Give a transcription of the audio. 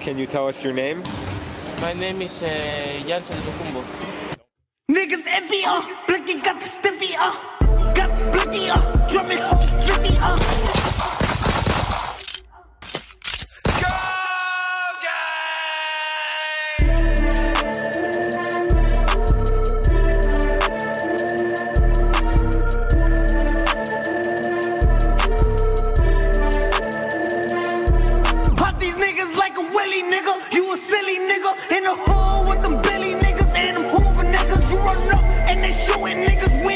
Can you tell us your name? My name is Jansen Lukumbo. Niggas envy, Blicky got the stiffy, got the blicky, drumming home 50, Pop these niggas like a willy nigga, you a silly nigga, in the hood with them Billy niggas and them Hoover niggas, you run up and they shooting niggas.